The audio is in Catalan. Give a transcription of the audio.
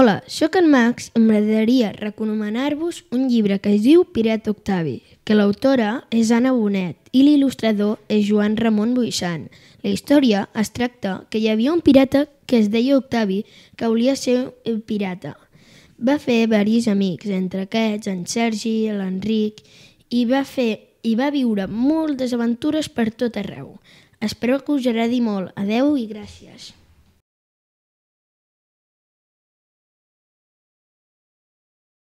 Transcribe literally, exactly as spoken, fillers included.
Hola, sóc en Max. M'agradaria recomanar-vos un llibre que es diu Pirata Octavi, que l'autora és Anna Bonet i l'il·lustrador és Joan Ramon Buisant. La història es tracta que hi havia un pirata que es deia Octavi que volia ser un pirata. Va fer diversos amics, entre aquests en Sergi, l'Enric, i va fer i va viure moltes aventures per tot arreu. Espero que us agradi molt. Adeu i gràcies.